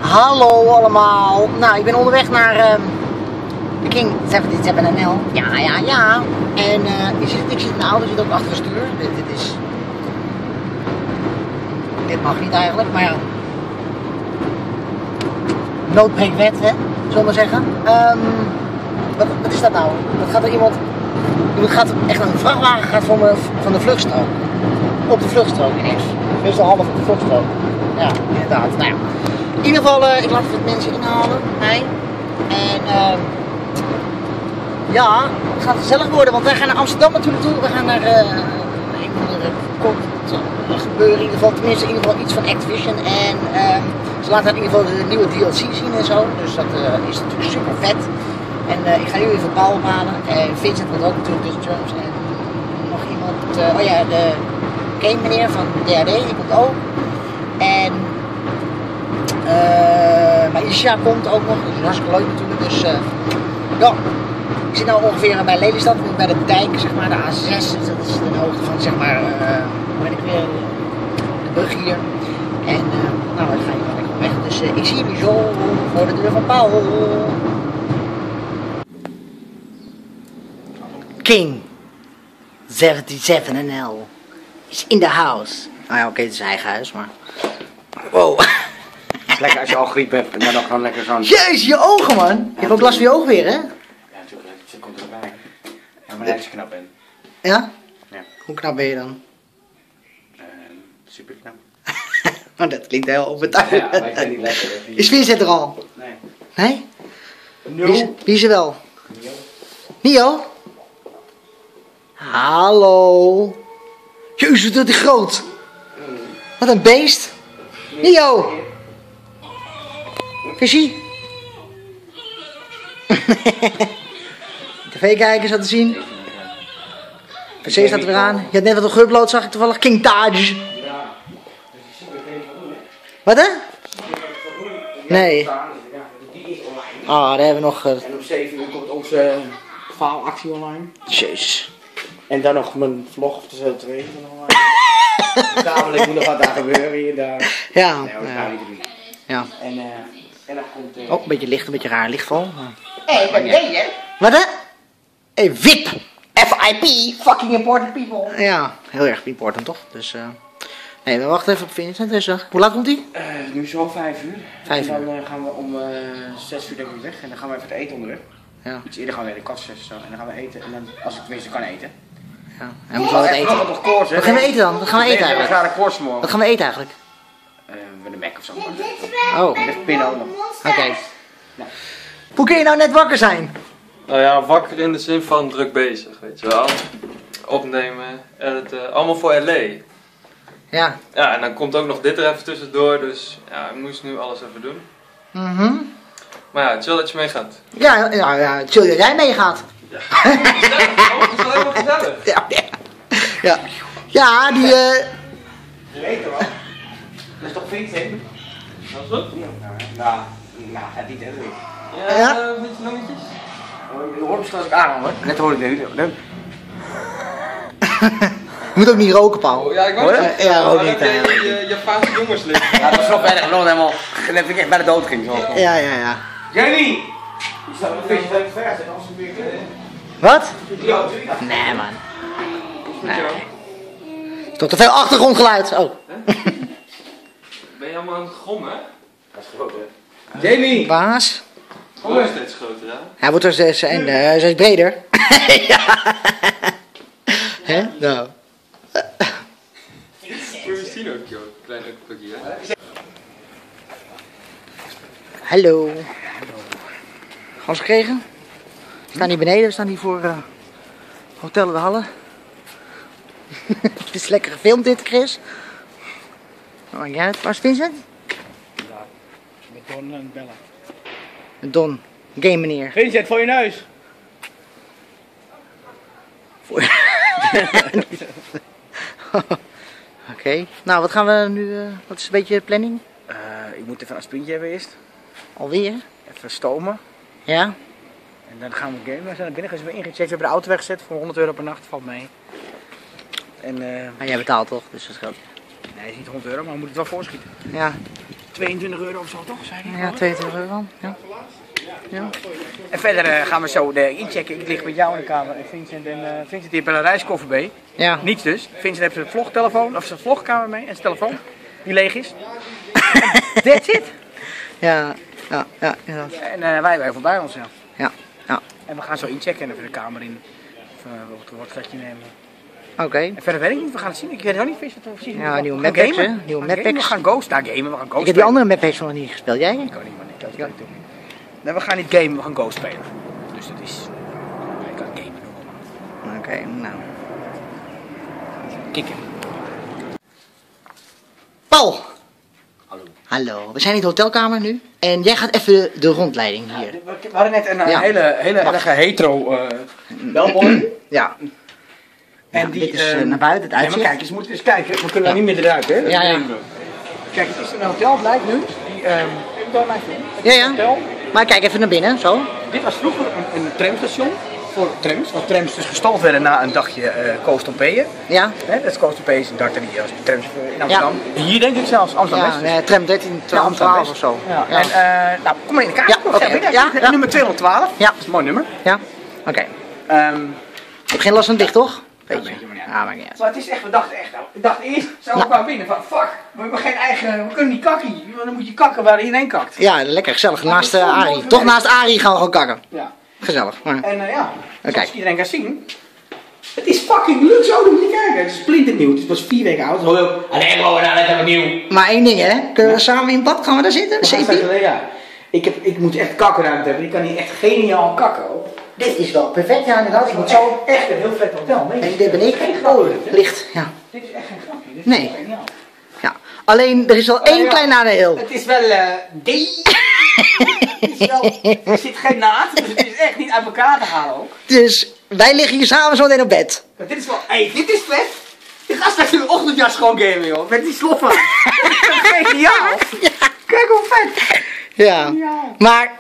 Hallo allemaal. Nou, ik ben onderweg naar de King 77NL. Ja. En ik zit in de auto, zit ook achter het stuur. Dit mag niet eigenlijk, maar ja. Nood breekt wet, hè? Zullen we maar zeggen. Wat is dat nou? Dat gaat er iemand gaat echt een vrachtwagen gaat van de vluchtstrook. Op de vluchtstrook ineens. Dus de halve op de vluchtstrook. Ja, inderdaad. Nou ja. In ieder geval, ik laat wat mensen inhalen. Nee. En ja, het gaat gezellig worden, want wij gaan naar Amsterdam natuurlijk toe. We gaan naar een kort gebeuren, in ieder geval, tenminste in ieder geval iets van Activision. En ze laten in ieder geval de nieuwe DLC zien en zo. Dus dat is natuurlijk super vet. En ik ga nu even Paul ophalen. En Vincent wordt ook natuurlijk dus drums. En nog iemand, oh ja, de Game meneer van DHD, die komt ook. En maar Isha komt ook nog, dat is hartstikke leuk natuurlijk. Dus ja, ik zit nou ongeveer bij Lelystad, bij de dijk, zeg maar, de A6. Dus dat is de hoogte van, zeg maar, hoe ben ik weer, de brug hier. En nou, ik ga hier lekker weg. Dus ik zie jullie zo voor de deur van Paul. King 77NL is in the house. Nou ja, oké, het is zijn eigen huis, maar... Wow. Lekker als je al griep hebt en dan nog gewoon lekker zo'n... Jezus, je ogen man! Je hebt ook last van je ogen weer, hè? Ja, natuurlijk. Het komt erbij. Ja, maar daar is knap in. Ja? Ja. Hoe knap ben je dan? Super knap. Oh, dat klinkt heel overtuigend. Ja, maar ik ben niet lekker. Is Vincent er al? Nee. Nee? No. Wie is er wel? Nio. Nio? Hallo? Jezus, wat is die groot! Wat een beest! Nio! Visie? TV-kijkers had te zien. PC staat er weer aan. Je had net wat geüpload, zag ik toevallig. King Taj. Wat hè? Nee. Ah, daar hebben we nog... En om 7 uur komt onze faalactie online. Jezus. En dan nog mijn vlog, of de 2 van online. Kabel, ik moet nog wat daar gebeuren hier en daar. Ja. Nee, dat gaat niet doen. Ja. En dan komt... Oh, een beetje licht, een beetje raar lichtval. Hé, ik ben hè? Wat hè? Hey, VIP! FIP, fucking important people. Ja, heel erg important toch? Dus nee, we wachten even op Vincent. Hoe laat komt hij? Nu zo 5 uur. 5 uur. En dan gaan we om 6 uur denk ik weg. En dan gaan we even eten onderweg. Ja. Iets eerder gaan we naar de kast 6 of zo. En dan gaan we eten. En dan, als ik tenminste kan eten. Ja. En moeten we wat eten? Nog koorts, hè? Wat gaan we eten dan? Wat gaan we eten We eigenlijk? gaan naar de koorts morgen. Wat gaan we eten eigenlijk? Met een Mac of zo. Oh, Met pinnen ook nog. oké. Hoe kun je nou net wakker zijn? Nou ja, wakker in de zin van druk bezig, weet je wel. Opnemen, editen, allemaal voor LA. Ja. Ja, en dan komt ook nog dit er even tussendoor, dus ja, ik moest nu alles even doen. Maar ja, chill dat je meegaat. Ja, chill dat jij meegaat. Ja, gezellig. Oh, het is wel helemaal gezellig. Ja, die Leter wel. Dat is toch Vincent? Dat is goed. Nou, gaat niet hè. Ja, met je longetjes? Je hoort me straks ook aan hoor. Net hoor ik dit. je moet ook niet roken, Paul. Oh, ja, ik Hoor wou je? het. Ja, ook Maar niet, heb je Japaanse jongens liggen. Ja, dat is nog weinig geloof helemaal. Net dat ik echt bij de dood ging. Zo. Ja. Jamie! Die staat een beetje ver zitten als een weer. Wat? Nee, man. Nee. Toch te veel achtergrondgeluid. Oh. Ben je allemaal aan het grommen? Dat is groot hè. Jamie! Baas. Oh, is steeds groter, hè? Hij wordt er steeds breder. Ja. Hè? Nou. Voor je zien ook, joh. Klein pakje, hè? Hallo. Gas gekregen? We staan hier beneden, we staan hier voor Hotel de Halle. Het is lekker gefilmd dit, Chris. Oh, maakt niet uit. Waar is Vincent? Ja, met Don en bellen. Don, game meneer. Vincent, voor je neus! Oké. Nou, wat gaan we nu, wat is een beetje de planning? Ik moet even een sprintje hebben eerst. Alweer? Even stomen. Ja? En dan gaan we gamen. We zijn naar binnen gaan, we ingecheckt. We hebben de auto weggezet voor €100 per nacht, valt mee. En Maar jij betaalt toch, dus dat scheelt. nee, het is niet €100, maar we moeten het wel voorschieten. Ja. €22 of zo, toch? Zei hij? Ja, €22. Ja. Ja. En verder gaan we zo inchecken. Ik lig met jou in de kamer en Vincent heeft een reiskoffer mee. Ja. Niets dus. Vincent heeft zijn vlogtelefoon, of zijn vlogkamer mee en zijn telefoon, die leeg is. That's it. Ja, inderdaad. En wij voorbij ons, ja. Ja. En we gaan zo inchecken en even de kamer in. Of wat gaat je nemen. Oké. En verder weet ik niet, we gaan het zien. Ik weet ook niet precies wat we zien. Ja, nieuwe map-packs, hè? Nieuwe We map-packs. gaan Ghost daar gamen, we gaan Ghost Ik heb die andere map-packs nog niet gespeeld. Jij? Ik kan niet, man. Ik kan het niet doen. Nee, we gaan niet gamen, we gaan Ghost spelen. Dus dat is... Ik kan gamen doen. Oké, nou. Kikken. Paul! Hallo. Hallo. We zijn in de hotelkamer nu. En jij gaat even de rondleiding hier. We hadden net een hele erge hetero belboy. Ja. En dit is naar buiten, het Ja, maar uitzicht. kijk, je moet eens kijken. We kunnen daar niet meer eruit, hè? Ja. Kijk, het is een hotel, blijkt nu. Ja. Maar kijk even naar binnen, zo. Dit was vroeger een tramstation voor trams. Want trams dus gestald werden na een dagje Coast Pompeeën. Ja. Dat is Coast Pompeeën is een dag die als trams in Amsterdam. Hier denk ik zelfs, Amsterdam West. Ja, tram 13, 12 of zo. Ja. En nou, kom maar in de kamer. Ja, oké. Ja. Nummer 212. Ja. Dat is een mooi nummer. Ja. Oké. Ik heb geen last van dicht, toch? Weet je. Ja, maakt niet uit. Maar het is echt, we dachten echt, ik dacht eerst, zo kwamen binnen van, fuck, we hebben geen eigen, we kunnen niet kakken. Dan moet je kakken waar iedereen kakt. Ja, lekker gezellig. Maar Naast het is Arie. mooi Toch naast Arie gaan we gewoon kakken. Ja. Gezellig. Maar... En ja, Oké. zoals iedereen kan zien, het is fucking luxe, zo moet je kijken. Het is splinternieuw, het is pas 4 weken oud. Alleen gewoon, dat hebben we nieuw. Maar één ding, hè? Kunnen we samen in bad? Gaan we daar zitten? CP? Ja. Ik moet echt kakkenruimte hebben, ik kan hier echt geniaal kakken. Dit is wel perfect, ja inderdaad. Ik moet zo... Echt een heel vet hotel. En dit ben ik. Oh, licht. Ja. Dit is echt geen grapje. Dit is Nee. geniaal. Ja. Alleen, er is wel één klein nadeel. Het is wel gay. Er zit geen naad, dus het is echt niet uit elkaar te halen ook. Dus wij liggen hier samen zo meteen op bed. Maar dit is wel, dit is vet. Je gaat straks in de ochtendjas gewoon gamen, joh. Met die sloffen. Geniaal. Ja. Kijk hoe vet. Ja. Maar,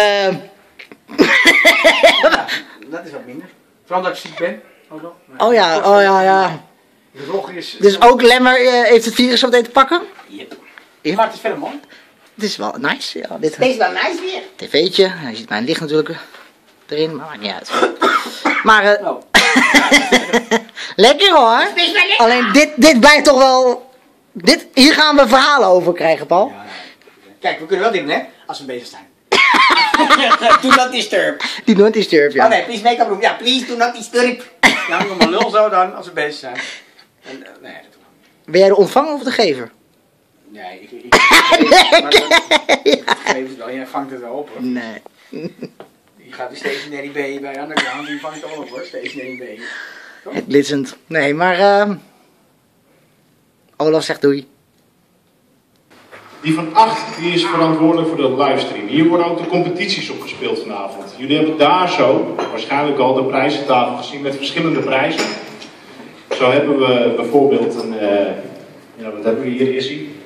dat is wat minder. Vooral dat ik ziek ben. oh ja. De rog is... Dus ook Lemmer heeft het virus zo meteen te pakken? Yep. Maar het is verder mooi. Het is wel nice, ja. Dit Deze is wel nice weer. tv'tje. Je ziet mijn licht natuurlijk erin, maar maakt niet uit. Maar, lekker hoor. Alleen dit blijft toch wel... Hier gaan we verhalen over krijgen, Paul. Ja, kijk, we kunnen wel dingen, hè? Als we bezig zijn. Do not disturb. Die nooit disturb, ja. Oh nee, please make up room. Ja, please do not disturb. Ja, noem maar lul zo dan, als we bezig zijn. En, nee, dat doen we niet. Ben jij de ontvanger of de gever? Nee, ik maar dat geef het wel. Jij vangt het wel op, hoor. Nee. Je gaat die stationary B bij Underground, die vangt het al op, hoor. Stationary B. Het blitzend. Nee, maar Olaf zegt doei. Die van 8 die is verantwoordelijk voor de livestream. Hier worden ook de competities op gespeeld vanavond. Jullie hebben daar zo waarschijnlijk al de prijzentafel gezien met verschillende prijzen. Zo hebben we bijvoorbeeld een... wat hebben we hier? Is hij?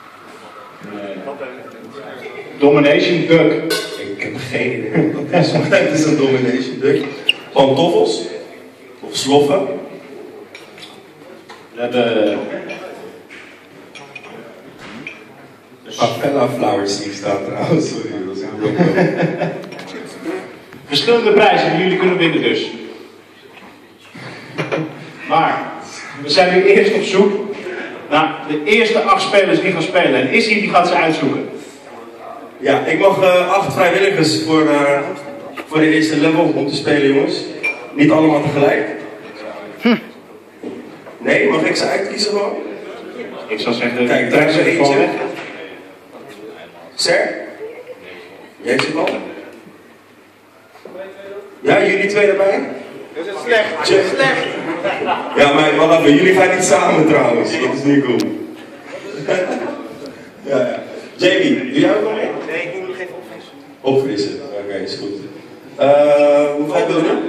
Domination Duck. Ik heb geen idee wat dat is, maar het is een Domination Duck. Pantoffels. Of sloffen. We hebben... Papella Flowers die staat trouwens. Sorry, dat is heel Verschillende prijzen die jullie kunnen winnen dus. Maar we zijn nu eerst op zoek naar de eerste 8 spelers die gaan spelen. En Issy die gaat ze uitzoeken. Ja, ik mag 8 vrijwilligers voor de eerste level om te spelen, jongens. Niet allemaal tegelijk. Nee, mag ik ze uitkiezen gewoon? Ik zou zeggen, kijk, daar is er eentje. Ser? Jij zit al? Ja, jullie 2 erbij? Dat is slecht. Slecht. Ja, maar wacht even, jullie gaan niet samen trouwens. Dat is niet cool. ja. Jamie, doe jij ook nog mee? Nee, ik moet nog even opfrissen. Opfrissen, oké, is goed. Hoeveel wil je?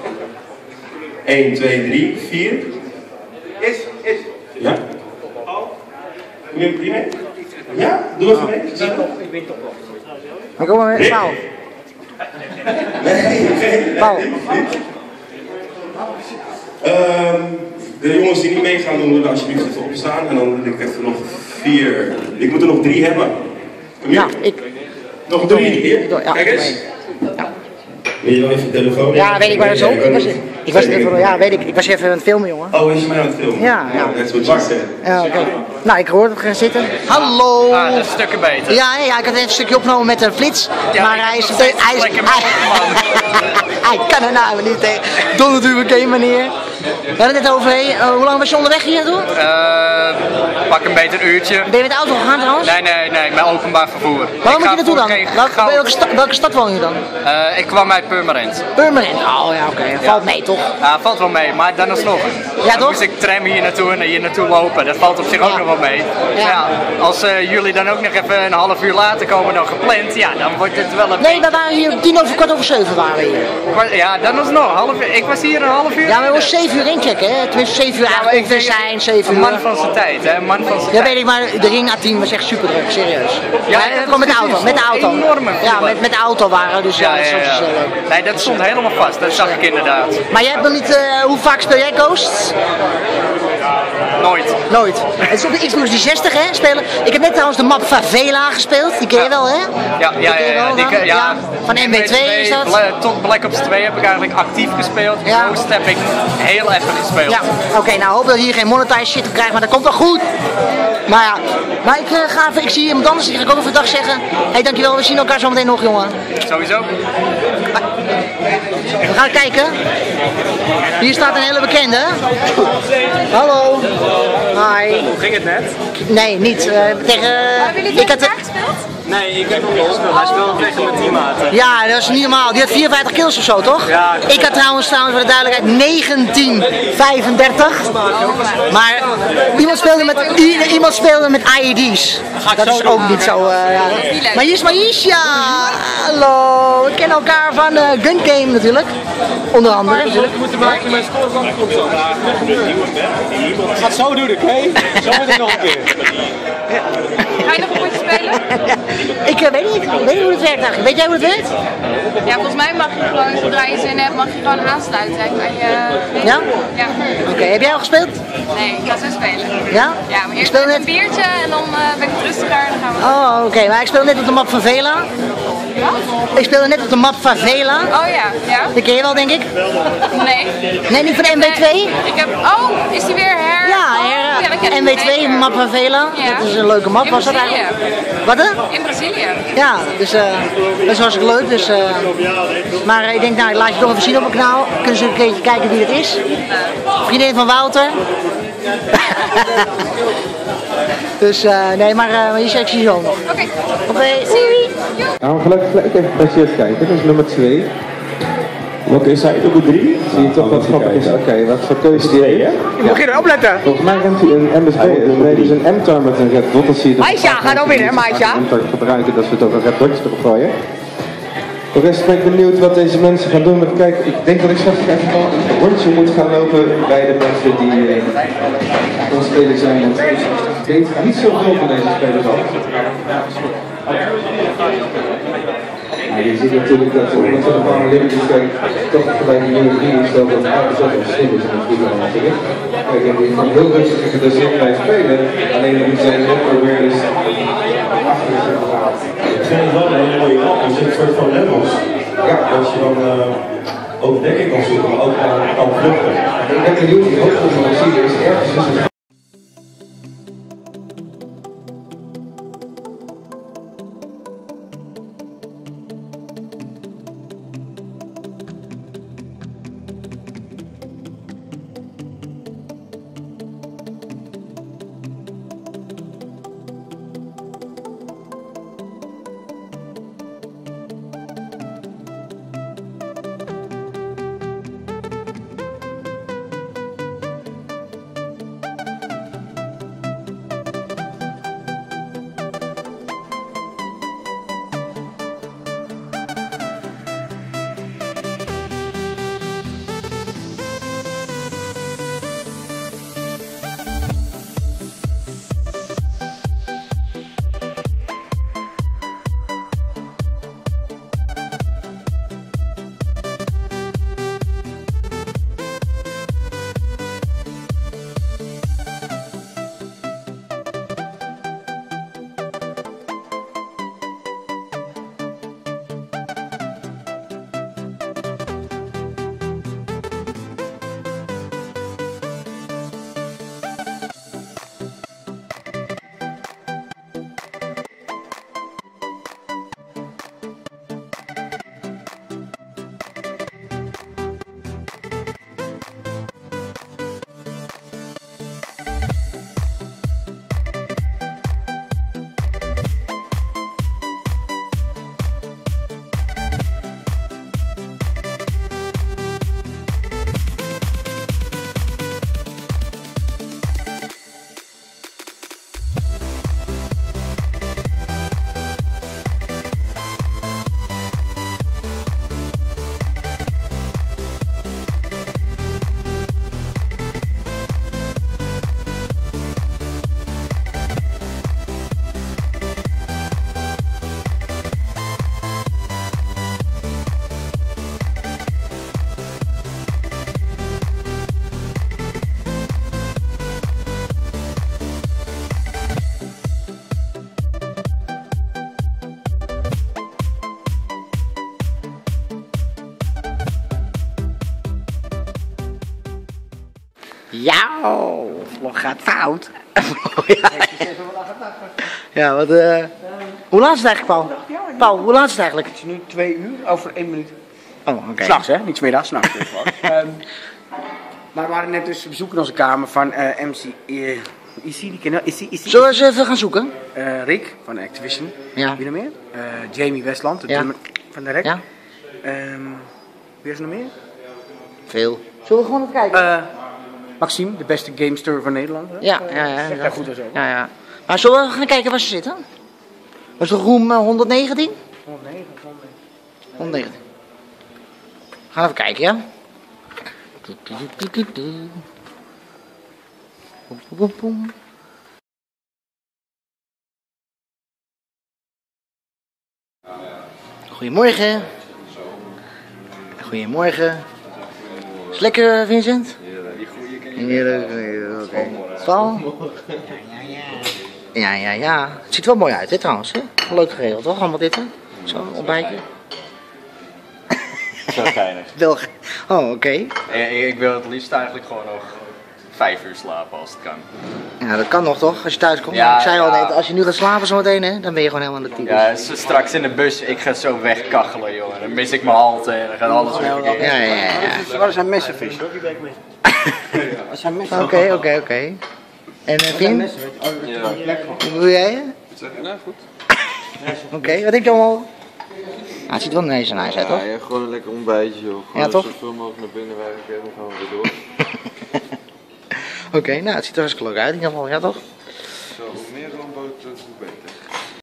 1, 2, 3, 4. Is. Ja? Doe je mee? Ja? Doe even mee. Ik ben toch nog. Maar kom maar met Paul. Nee. Paul. De jongens die niet mee gaan doen, willen alsjeblieft even opstaan. En dan wil ik even nog 4. Ik moet er nog 3 hebben. Nou, ik... Nog 3 keer? Ja, Kijk eens. Wil je wel even je telefoon? Ja, weet ik waar dat is ook. Ik was even aan het filmen, jongen. Oh, is je mij aan het filmen? Ja. Dat is wat je zegt. Ja, oké. Nou, ik hoorde het gaan zitten. Hallo! Ah, dat is stukken beter. Ja, ik had even een stukje opgenomen met een flits. Ja, maar hij kan er nou niet tegen. Door natuurlijk geen manier. We hadden het net over, hoe lang was je onderweg hier naartoe? Pak een beter uurtje. Ben je met de auto gegaan trouwens? Nee, met openbaar vervoer. Waarom moet je naartoe dan? Welke stad woon je dan? Ik kwam uit Purmerend. Purmerend? Oh ja, oké. Valt mee toch? Ja, valt wel mee, maar dan alsnog. Ja, dan moest ik tram hier naartoe en hier naartoe lopen. Dat valt op zich ook nog wel mee. Ja. Ja, als jullie dan ook nog even een half uur later komen dan gepland, ja, dan wordt het wel een Nee, we waren hier 7:10 waren we hier. Ja, dan alsnog. Ik was hier een half uur. Ja, maar we moesten 7 uur inchecken, hè? Tenminste 7 uur eigenlijk ongeveer zijn, 7 uur. Een man van zijn tijd, hè? Een man van zijn Ja, tijd. weet ik, maar de ring A10 was echt super druk, serieus. Ja, we kwamen met de auto, met de auto. Enorme Ja, met de auto waren, dus ja, dat is heel leuk. Nee, dat stond helemaal vast, dat zag ik inderdaad. Maar jij hebt nog niet, hoe vaak speel jij Ghosts? Nooit. Nooit. Het is op de Xbox 360, hè, spelen. Ik heb net trouwens de map Favela gespeeld, die ken je wel, hè? Ja. Van MW2 is dat? Tot Black Ops 2 heb ik eigenlijk actief gespeeld. Ja. Ghost heb ik heel even gespeeld. Ja, oké, nou hoop dat je hier geen monetize shit op krijgt, maar dat komt wel goed. Maar ja, maar ik zie iemand anders, die ga ik ook even een dag zeggen. Hé, dankjewel, we zien elkaar zo meteen nog, jongen. Sowieso. We gaan kijken. Hier staat een hele bekende. Hallo. Hi. Hoe ging het net? Nee, niet. Tegen... Hebben jullie tegen elkaar gespeeld? Nee, ik heb nog niet gespeeld. Hij speelde tegen mijn teammaten. Ja, dat is niet normaal. Die had 54 kills of zo, toch? Ja. Ik had trouwens voor de duidelijkheid 1935. Maar iemand speelde met IED's. Dat is ook niet zo. Ja. Maar hier is Maisha. Hallo. We kennen elkaar van Gun Game natuurlijk. Onder andere. Ik moet te maken met scoreband komt zo. Ik ga het zo doen, oké? Zo moet ik nog een keer. Ga je nog een potje spelen? Ik weet niet hoe het werkt eigenlijk. Weet jij hoe het werkt? Ja, volgens mij mag je gewoon, zodra je zin hebt, mag je gewoon aansluiten aan je... Ja? Ja. Oké, heb jij al gespeeld? Nee, ik ga zo spelen. Ja? Ja, maar eerst speel even net... een biertje en dan ben ik rustiger en dan gaan we... Oh, oké. Maar ik speel net op de map Favela. Ik speelde net op de map Favela. Oh ja, ja. Die ken je wel, denk ik? Nee. Nee, niet van de MW2? Ik heb... Oh, is die weer her? Ja, dat ken ik MW2, map Favela. Ja. Dat is een leuke map. In Was dat Brazilië. eigenlijk? Wat hè? In Brazilië. Ja, dus dat is hartstikke leuk. Dus, maar ik denk, nou, ik laat je toch even zien op mijn kanaal. Kunnen ze een keertje kijken wie het is. Vriendin van Wouter. Dus nee, maar je zegt je zo nog. Oké. Oké, doei. Nou, we gelijk even precies kijken. Dat is nummer 2. Welke is hij? Nummer 3? Zie je toch wat grappig is? Oké, wat voor keuze die heeft? Je moet geen opletten. Volgens mij remt hij een MSB. Nee, dus een M-tar met een red dot. Dat zie je. Maisha, ga nou binnen, Maisha. Een M-tar gebruiken dat ze het ook een red dotje erop gooien. Voor de rest ben ik benieuwd wat deze mensen gaan doen. Maar kijk, ik denk dat ik straks even een rondje moet gaan lopen bij de mensen die aan het spelen zijn. Want ik weet niet zoveel van deze spelers al. Maar je ziet natuurlijk dat omdat we de Paralympics toch gelijk een nieuwe vrienden stelt dat elke soort verschil is in het voetbal natuurlijk. Kijk, en die kan heel rustig geïnteresseerd bij spelen, alleen dan moet zijn awareness achter is gehaald. Ik vind het wel een hele mooie kant. Er zit een soort van levels. Ja, als je dan overdekking kan zoeken, maar ook kan vluchten. Ik ben benieuwd, die hoofdconferentie is ergens tussen. vlog gaat fout. Ja, wat hoe laat is het eigenlijk, Paul? Paul, hoe laat is het eigenlijk? Het is nu 2 uur, over 1 minuut. Oh, oké. S'nachts hè, niet 's middags, s'nachts. Maar we waren net dus bezoek in onze kamer van MC die kennen we. Zullen we eens even gaan zoeken? Rick van Activision. Ja. Wie nog meer? Jamie Westland, de drummer van de Rek. Ja. Wie is er nog meer? Veel. Zullen we gewoon even kijken? Maxime, de beste gamester van Nederland. Hè? Ja. Zegt daar goed als over. Ja. Maar zullen we gaan kijken waar ze zitten? Was het room 119? 119. Gaan even kijken, ja? Goedemorgen. Goedemorgen. Is het lekker, Vincent? Heerlijk. Oké. Paul? Ja. Het ziet er wel mooi uit, hè, trouwens. Hè? Leuk geregeld, toch? Allemaal dit, hè? Zo, ontbijtje. Zo geinig. Oh, oké. Ik wil het liefst eigenlijk gewoon nog 5 uur slapen als het kan. Ja, dat kan nog toch, als je thuis komt. Ja, ik zei al net, als je nu gaat slapen zometeen, hè, dan ben je gewoon helemaal aan de tyfus. Ja, straks in de bus, ik ga zo wegkachelen, jongen. Dan mis ik mijn halte en dan gaat alles weer verkeerd. Ja. Waar zijn messenvis? Wat zijn messen? Oké. En Vin? Hoe doe jij? Nou, goed. Oké, wat denk je allemaal? Ah, het ziet wel nice uit, toch? Ja, gewoon een lekker ontbijtje, joh. Gewoon Ja, toch? zoveel mogelijk naar binnen werken en dan gaan we weer door. Oké, nou, het ziet er hartstikke leuk uit in ieder geval, ja toch?